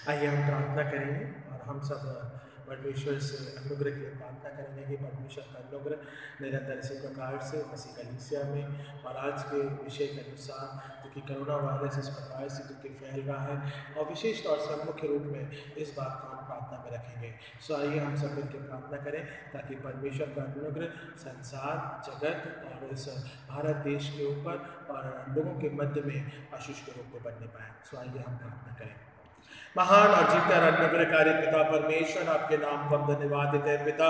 आइए हम प्रार्थना करेंगे और हम सब परमेश्वर से अनुग्रह के लिए प्रार्थना करेंगे कि परमेश्वर का अनुग्रह निरंतर इसी प्रकार से मसीह कलीसिया में और आज के विषय के अनुसार जो कि कोरोना वायरस इस प्रकार से जो कि फैल रहा है और विशेष तौर से मुख्य रूप में इस बात को हम प्रार्थना में रखेंगे। सो आइए हम सब मिलकर प्रार्थना करें ताकि परमेश्वर का अनुग्रह संसार जगत और इस भारत देश के ऊपर और लोगों के मध्य में आशीष के रूप में बनने पाए। सो आइए हम प्रार्थना करें। महान और जीता अनुग्रहकारी पिता परमेश्वर, आपके नाम को हम धन्यवाद देते हैं। पिता,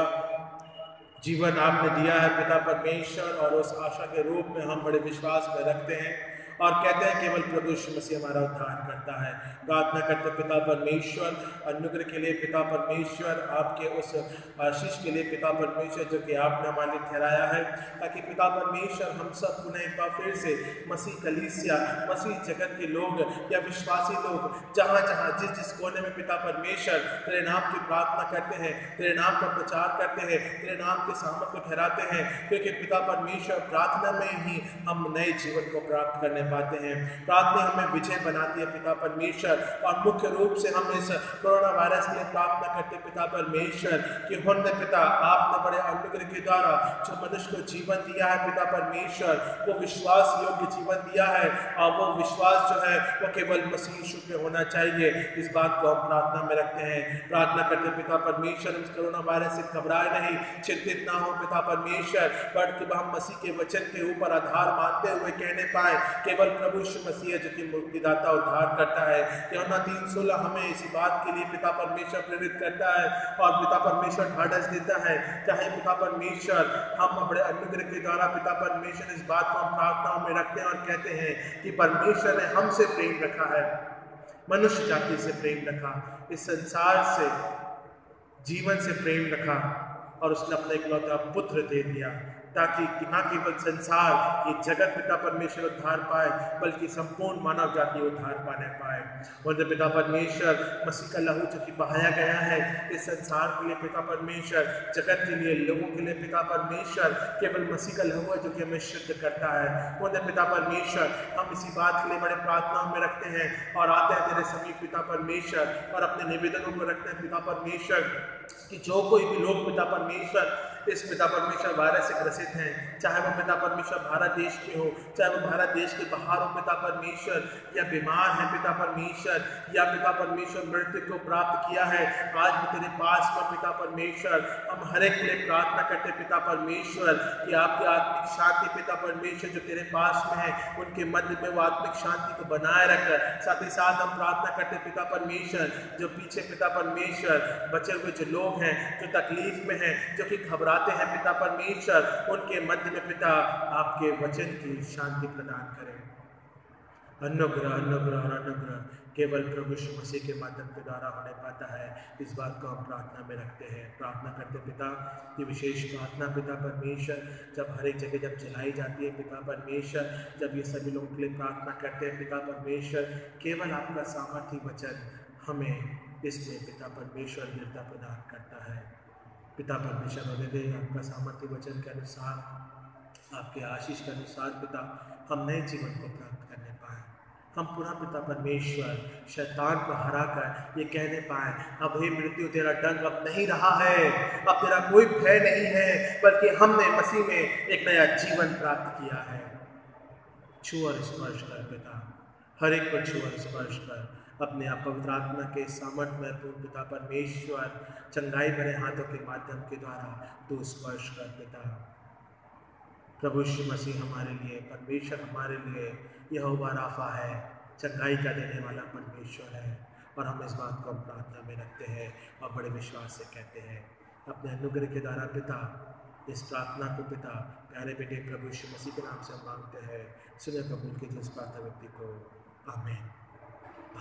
जीवन आपने दिया है पिता परमेश्वर, और उस आशा के रूप में हम बड़े विश्वास में रखते हैं और कहते हैं केवल प्रभु यीशु मसीह हमारा उद्धार करता है। प्रार्थना करते पिता परमेश्वर अनुग्रह के लिए, पिता परमेश्वर आपके उस आशीष के लिए पिता परमेश्वर जो कि आपने हमारे लिए ठहराया है, ताकि पिता परमेश्वर हम सब पुनः एक बार फिर से मसीह कलीसिया, मसीह जगत के लोग या विश्वासी लोग जहाँ जहाँ जिस जिस कोने में पिता परमेश्वर तेरे नाम की प्रार्थना करते हैं, तेरे नाम का प्रचार करते हैं, तेरे नाम के सामर्थ को ठहराते हैं, क्योंकि पिता परमेश्वर प्रार्थना में ही हम नए जीवन को प्राप्त करने पाते हैं। प्रार्थना हमें विजय बनाती है पिता परमेश्वर, और मुख्य रूप से हम इस कोरोना वायरस के लिए प्रार्थना करते पिता परमेश्वर कि हुन्ने पिता आपने बड़े अनुग्रह के द्वारा जो मनुष्य को जीवन दिया है पिता परमेश्वर, वो विश्वास योग्य जीवन दिया है, और वो विश्वास जो है वो केवल मसीह यीशु पे होना चाहिए। इस बात को हम प्रार्थना में रखते हैं। प्रार्थना करते पिता परमेश्वर इस कोरोना वायरस से घबराए नहीं, चिंतित ना हो पिता परमेश्वर, बल्कि हम मसीह के वचन के ऊपर आधार मानते हुए कहने पाए केवल प्रभु यीशु मसीह जो कि मुक्तिदाता उद्धार करता है। यूहन्ना 3:16 हमें इसी बात के लिए पिता परमेश्वर प्रेरित करता है और पिता परमेश्वर ढाढ़स देता है। चाहे पिता परमेश्वर हम अपने अनुग्रह के द्वारा पिता परमेश्वर इस बात को हम प्रार्थनाओं में रखते हैं और कहते हैं कि परमेश्वर ने हमसे प्रेम रखा है, मनुष्य जाति से प्रेम रखा, इस संसार से जीवन से प्रेम रखा, और उसने अपना इकलौता पुत्र दे दिया ताकि न केवल संसार ये जगत पिता परमेश्वर उद्धार पाए, बल्कि संपूर्ण मानव जाति उद्धार पाने पाए। और पिता परमेश्वर मसीह का लहू जो कि बहाया गया है इस संसार के लिए पिता परमेश्वर, जगत के लिए, लोगों के लिए पिता परमेश्वर, केवल मसीह का लहू है जो कि हमें शुद्ध करता है। और पिता परमेश्वर हम इसी बात के लिए बड़े प्रार्थनाओं में रखते हैं और आते हैं तेरे समीप पिता परमेश्वर, और अपने निवेदनों को रखते हैं पिता परमेश्वर कि जो कोई भी लोग पिता परमेश्वर इस पिता परमेश्वर वायरस से ग्रसित हैं, चाहे वो पिता परमेश्वर भारत देश में हो, चाहे वो भारत देश के बाहर हो पिता परमेश्वर, या बीमार है पिता परमेश्वर, या पिता परमेश्वर मृत्यु को प्राप्त किया है, आज भी तेरे पास में पिता परमेश्वर हम हर एक के लिए प्रार्थना करते पिता परमेश्वर कि आपकी आत्मिक शांति पिता परमेश्वर जो तेरे पास में है उनके मध्य में वो आत्मिक शांति को बनाए रखकर, साथ ही साथ हम प्रार्थना करते पिता परमेश्वर जो पीछे पिता परमेश्वर बचे हुए जो लोग हैं, जो तकलीफ में हैं, जो कि घबराते हैं पिता परमेश्वर, उनके मध्य में पिता आपके वचन की शांति प्रदान करें। अनुग्रह अनुग्रह और अनुग्रह केवल प्रभु यीशु मसीह के माध्यम के द्वारा होने पाता है। इस बात को हम प्रार्थना में रखते हैं। प्रार्थना करते पिता ये विशेष प्रार्थना पिता परमेश्वर जब हर एक जगह जब चलाई जाती है पिता परमेश्वर, जब ये सभी लोगों के लिए प्रार्थना करते हैं पिता परमेश्वर, केवल आपका सामर्थ्य वचन हमें इसमें पिता परमेश्वर दृढ़ता प्रदान करता है। पिता परमेश्वर होने दे आपका सामर्थ्य वचन के अनुसार, आपके आशीष के अनुसार पिता हम नए जीवन को प्राप्त करने पाए, हम पुनः पिता परमेश्वर शैतान को हराकर ये कहने पाए अब हे मृत्यु तेरा डंक अब नहीं रहा है, अब तेरा कोई भय नहीं है, बल्कि हमने मसीह में एक नया जीवन प्राप्त किया है। छू और स्पर्श कर पिता, हर एक को छू और स्पर्श कर, अपने आप पवित्र आत्मा के सामर्थ्य में पूर्ण पिता परमेश्वर चंगाई भरे हाथों के माध्यम के द्वारा तू स्पर्श कर पिता। प्रभु यीशु मसीह हमारे लिए, परमेश्वर हमारे लिए यहोवा राफा है, चंगाई का देने वाला परमेश्वर है, और हम इस बात को हम प्रार्थना में रखते हैं और बड़े विश्वास से कहते हैं अपने अनुग्रह के द्वारा पिता। इस प्रार्थना को पिता प्यारे बेटे प्रभु यीशु मसीह के नाम से हम मांगते हैं, सुने कबूल कीजिए इस प्रार्थना व्यक्ति को, आमीन।